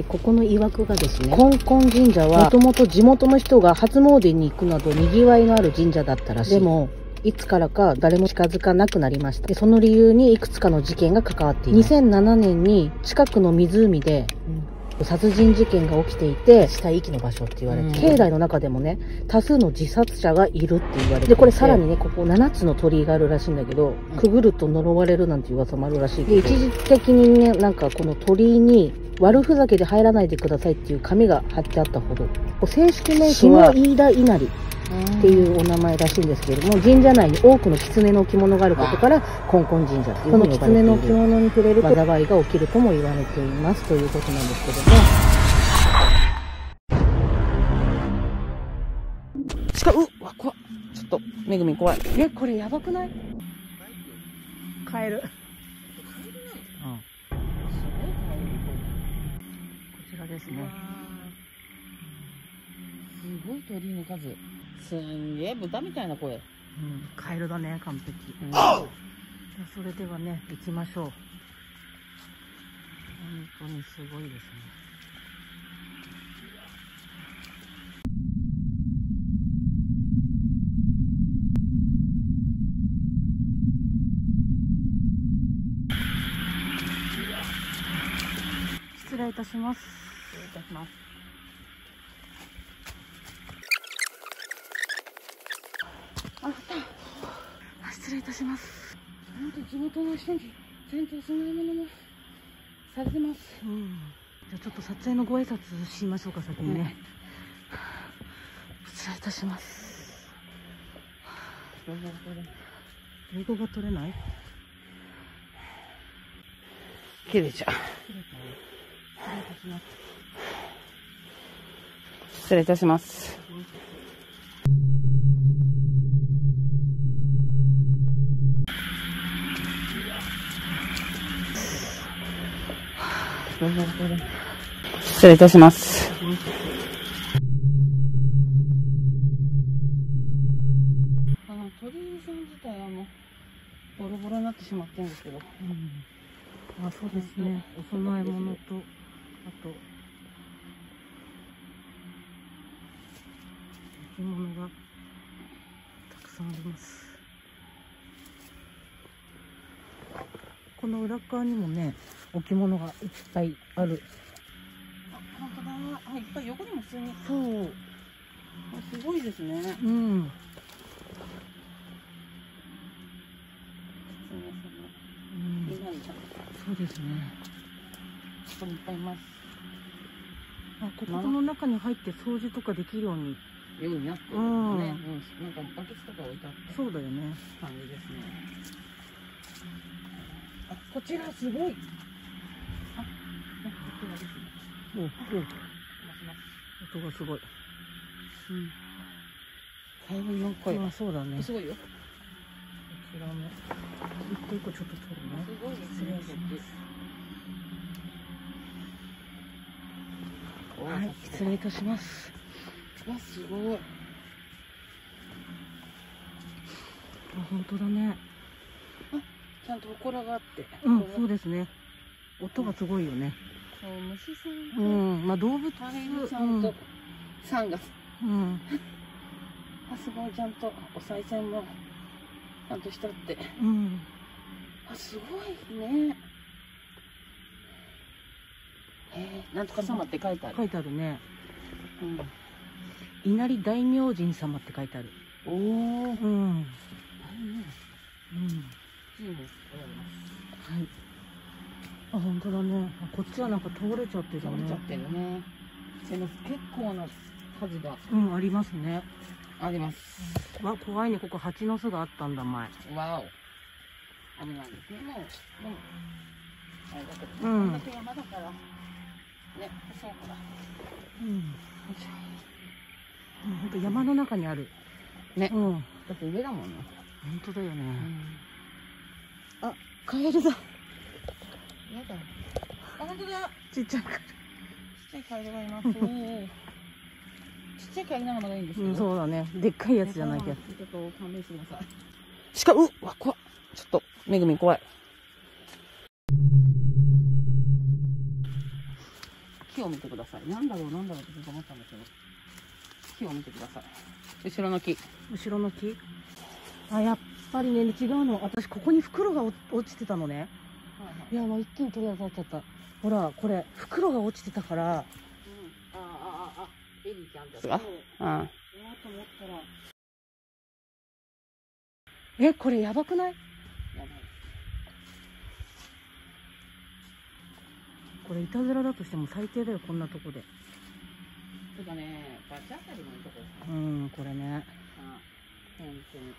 ここの曰くがですね、根本神社はもともと地元の人が初詣に行くなど賑わいのある神社だったらしい。でもいつからか誰も近づかなくなりました。でその理由にいくつかの事件が関わっています。2007年に近くの湖で、殺人事件が起きていて、死体遺棄の場所って言われて、境内の中でもね、多数の自殺者がいるって言われて、で、これさらにね、ここ7つの鳥居があるらしいんだけど、くぐると呪われるなんていう噂もあるらしい。で、一時的にね、なんかこの鳥居に、悪ふざけで入らないでくださいっていう紙が貼ってあったほど、正式名称は下飯田稲荷っていうお名前らしいんですけれども、神社内に多くの狐の置物があることから、根本神社っていうこの狐の置物に触れると災いが起きるとも言われていますということなんですけども。わ、怖っ。ちょっと、めぐみ怖い。これやばくない？カエル。こちらですね。 すごい鳥の数。すんげえ豚みたいな声。 カエルだね、完璧。それではね、行きましょう。本当にすごいですね。失礼いたします。 失礼いたします。 失礼いたします。 本当地元の人にちゃんとお供え物もされてます。 じゃあちょっと撮影のご挨拶しましょうか、先にね。失礼いたします。英語が取れない？ 切れちゃう。失礼いたします。失礼いたします。鳥居さん自体はボロボロになってしまってるんですけど。 そうですね。お供え物と、あと、置物がたくさんあります。この裏側にもね、置物がいっぱいある。 本当だ。いっぱい横にも普通に。 そう。 すごいですね。 そうですね。 ここにいっぱいいます。 ここの中に入って掃除とかできるように。 なってるね。なんかバケツとか置いてあって。 そうだよね。 感じですね。こちらすごい。なんか音がですね。 音がすごい。 カエルの声。 そうだね。 すごいよ。こちらも一個一個ちょっと取るね。 すごいですね。 失礼します。はい、失礼いたします。 すごい。 本当だね。 ちゃんと祠があって。 そうですね。音がすごいよね。 そう、虫さん。 動物カエルさんとサンが。すごい、ちゃんとお賽銭もちゃんとしてあって。すごいね。なんとか様って書いてある。 書いてあるね。稲荷大明神様って書いてある。はい。本当だね。こっちはなんか倒れちゃってるね。 倒れちゃってるね。結構な数が。 ありますね。 あります。 怖いね。ここ蜂の巣があったんだ、前。 わお。危ないですね。あれだけど、こんだけ山だから。ね、そうか。 本当山の中にある。 ね。だって上だもんね。 本当だよね。カエルだ。 やだ。本当だ。 ちっちゃいカエル。 ちっちゃいカエルがいます。ちっちゃいカエルならまだいいんですけど。 そうだね。でっかいやつじゃないけど。 ちょっと勘弁してください。 怖っ。ちょっと、めぐみ怖い。 木を見てください。なんだろうってずっと思ったんですけど。木を見てください。後ろの木。 後ろの木。あ、やっぱりね、違うの。私、ここに袋が落ちてたのね。いや、もう一気に取り当たっちゃった。ほら、これ、袋が落ちてたから。 ベリーちゃんですか？うん。と思ったら。 これやばくない？やばい。これいたずらだとしても最低だよ、こんなとこで。 てかね、バチ当たりのとこですか。これね。 本当に。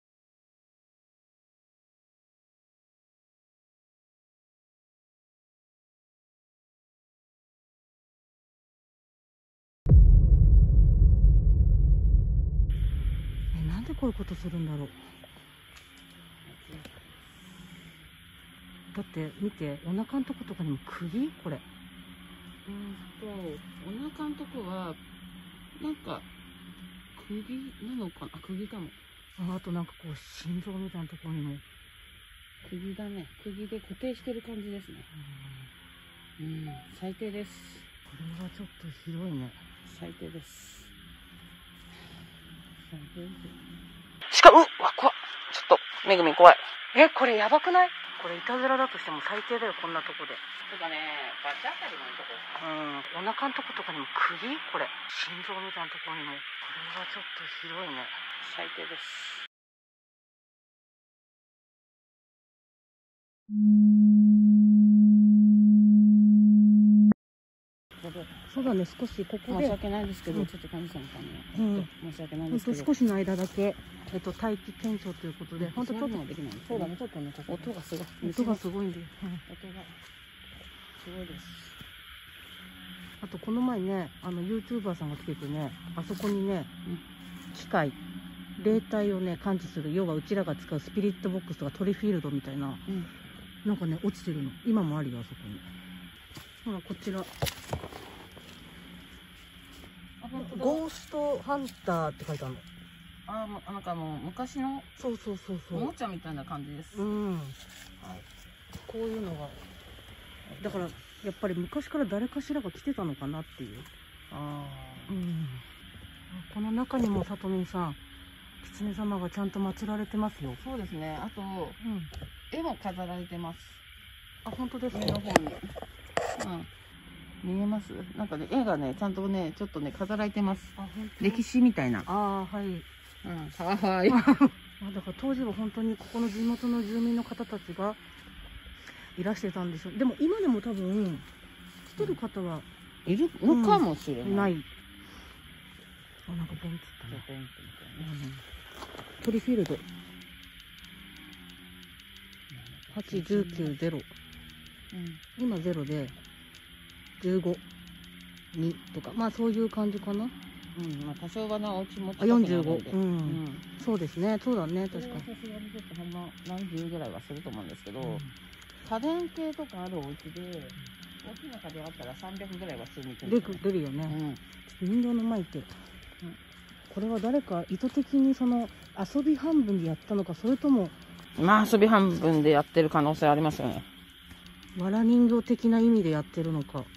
なんでこういうことするんだろう。だって見て、お腹のとことかにも釘これ。 お腹のとこはなんか釘なのかな。釘かも。 あとなんかこう心臓みたいなところにも釘だね。釘で固定してる感じですね。最低です。 これはちょっとひどいね。 最低です。最低ですよ。 しかも、怖っ。ちょっと、めぐみ怖い。これやばくない？これいたずらだとしても最低だよ、こんなとこで。 とかね、バチ当たりのとこですか。お腹のとことかにも釘これ。心臓みたいなところにも。これはちょっとひどいね。 最低です。 そうだね、少しここで。 申し訳ないですけど、ちょっと神様さんね。申し訳ないですけど。 少しの間だけ、大気検証ということで、本当ちょっとできない。 そうだね、ちょっとね、 音がすごい。 音がすごいんで。 音がすごいです。 あとこの前ね、YouTuber さんが来ててね、あそこにね、機械、霊体をね、感知する、要はうちらが使うスピリットボックスとかトリフィールドみたいな、なんかね、落ちてるの。今もあるよ、あそこに。ほら、こちら。ゴーストハンターって書いてあるの。 なんかもう昔のそうおもちゃみたいな感じです。 はい。こういうのがだからやっぱり昔から誰かしらが来てたのかなっていう。この中にもさとみんさん、狐様がちゃんと祀られてますよ。 そうですね。あと、絵も飾られてます。 あ、本当ですか？ 上の方に。見えます？なんかね、絵がね、ちゃんとね、ちょっとね、飾られてます。歴史みたいな。 はい。 はい。 だから当時は本当にここの地元の住民の方たちがいらしてたんでしょう。でも今でも多分来てる方はいるのかもしれない。 なんかボンって言ったね。トリフィールド。8、19、0。今0で。15、2とか、まあそういう感じかな。 まあ多少はな、お家も近くなるんで。45。そうですね、そうだね、確かに。 さすがにちょっとほんま何十ぐらいはすると思うんですけど、家電系とかあるお家で、大きな家電あったら300ぐらいはするみたいな。 出るよね。人形の前って、これは誰か意図的にその遊び半分でやったのか、それとも。 まあ遊び半分でやってる可能性ありますよね。 わら人形的な意味でやってるのか。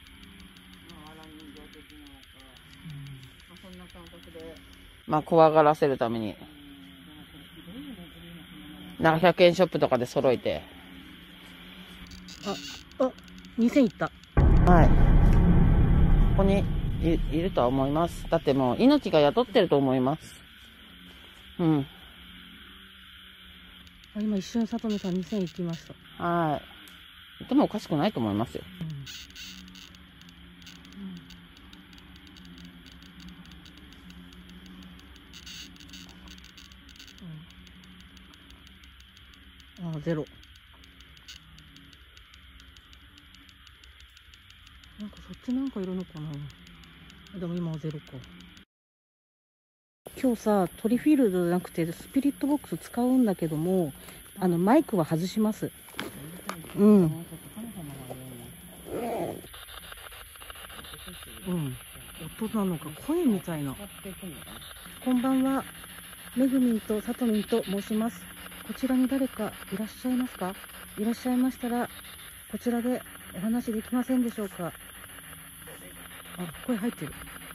そんな感覚で。まあ怖がらせるために。なんか100円ショップとかで揃えて。 2000いった。 はい。ここにいるとは思います。だってもう命が宿ってると思います。 今一瞬さとみさん2000いきました。 はい。でもおかしくないと思いますよ。 0。なんかそっちなんかいるのかな。でも今は0か。今日さ、トリフィールドじゃなくてスピリットボックス使うんだけども、マイクは外します。音なのか声みたいな。こんばんは、めぐみんとさとみんと申します。こちらに誰かいらっしゃいますか？いらっしゃいましたらこちらでお話できませんでしょうか？ あ、声入ってる。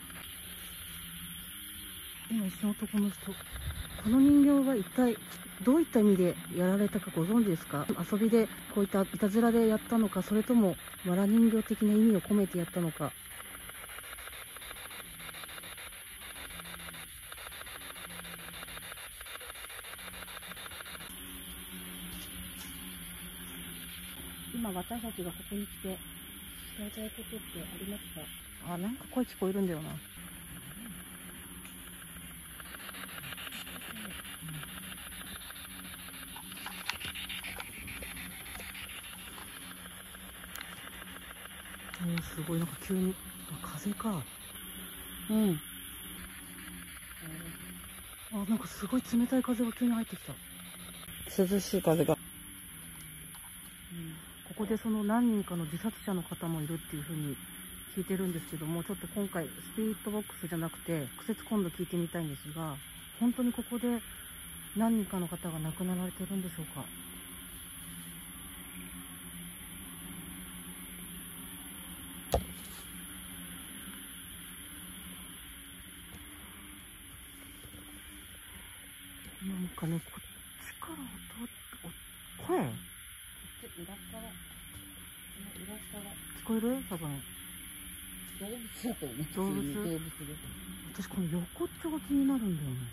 今一瞬男の人。この人形が一体どういった意味でやられたかご存知ですか？遊びでこういったいたずらでやったのか、それともわら人形的な意味を込めてやったのか。今私たちがここに来て伝えたいことってありますか？あ、なんか声聞こえるんだよな。すごい、なんか急に風か。うん。あ、なんかすごい冷たい風が急に入ってきた。 涼しい風が。 ここでその何人かの自殺者の方もいるっていうふうに聞いてるんですけども、ちょっと今回スピリットボックスじゃなくて直接今度聞いてみたいんですが、本当にここで何人かの方が亡くなられてるんでしょうか？なんかね、こっちから声？ 裏から聞こえる？多分。 動物だと思う。 動物で。私この横っちょが気になるんだよね。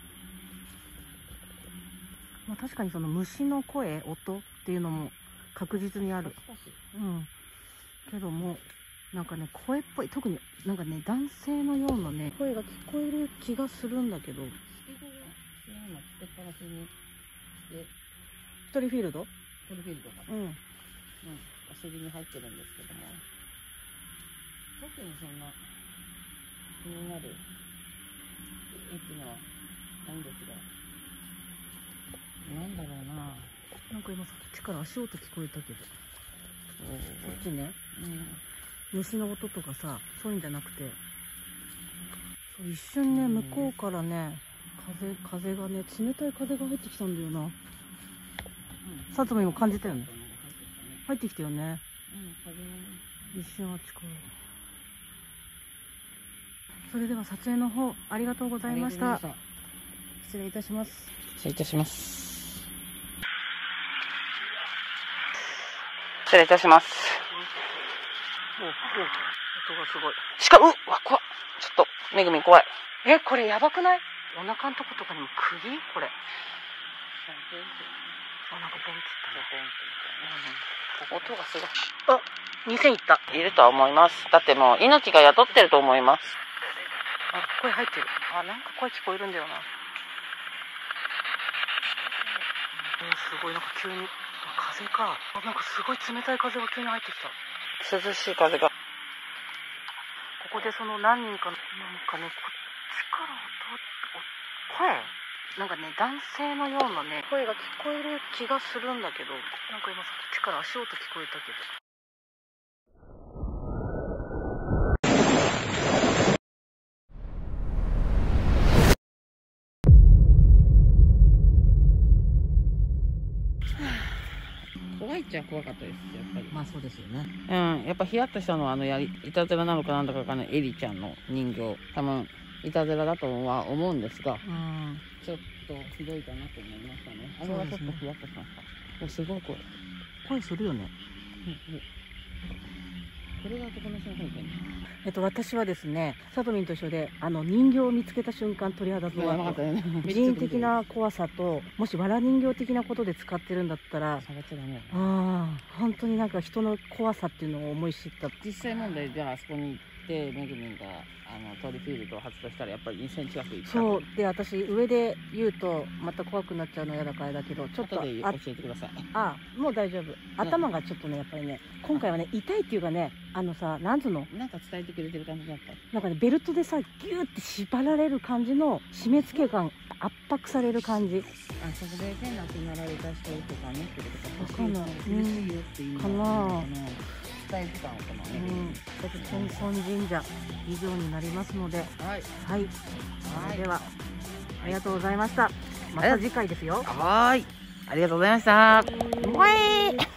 まあ確かにその虫の声、音っていうのも確実にある。うん。けども、なんかね、声っぽい。特になんかね、男性のようなね、声が聞こえる気がするんだけど。 今つけっぱなしにしてトリフィールド？ トリフィールドか。 うん。 遊びに入ってるんですけども、特にそんな気になる絵っていうのはないんですが、なんだろうな。 なんか今そっちから足音聞こえたけど。そっちね。虫の音とかさ、そういうんじゃなくて、そう一瞬ね、向こうからね、風がね、冷たい風が入ってきたんだよな。さとみも感じたよね。入ってきたよね。一瞬あっちから。それでは撮影の方ありがとうございました。失礼いたします。 失礼いたします。失礼いたします。 音がすごい。 うわ、怖っ。ちょっと、めぐみ怖い。 これやばくない？お腹のとことかにも釘？これ。あ、なんかボンって言ったね。 音がすごい。 あ、2000いった。 いるとは思います。だってもう命が宿ってると思います。 あ、声入ってる。あ、なんか声聞こえるんだよな。すごい、なんか急に風か。あ、なんかすごい冷たい風が急に入ってきた。 涼しい風が。 ここでその何人かの、なんかね、こっちから声？なんかね、男性のようなね、声が聞こえる気がするんだけど、なんか今そっちから足音聞こえたけど。 怖いっちゃ怖かったです、やっぱり。 まあそうですよね。 やっぱヒヤッとしたのは、いたずらなのかなんだかわかんないエリちゃんの人形。多分、いたずらだとは思うんですが、ちょっとひどいかなと思いましたね。あれはちょっとヒヤッとしました。すごい声。 声するよね。 これが男の人の声だよね。 私はですね、さとみんと一緒で、人形を見つけた瞬間鳥肌と人的な怖さと、もしわら人形的なことで使ってるんだったら、本当になんか人の怖さっていうのを思い知った。 実際問題、じゃああそこに行ってめぐみんがトリフィールドを発動したらやっぱり2センチ近くいった。 そうで、私上で言うとまた怖くなっちゃうの嫌だからだけど、ちょっと後で教えてください。 もう大丈夫。頭がちょっとね、やっぱりね、今回はね、痛いっていうかね、なんつうの、 なんか伝えてくれてる感じだった。 なんかね、ベルトでさ、ギューって縛られる感じの締め付け感、圧迫される感じ。 そこで亡くなられた人とかね、ってことかな。 苦しいよっていうかな。 伝えてたのかな。 根本神社以上になりますので、はい。それではありがとうございました。また次回ですよ。 はい。ありがとうございました。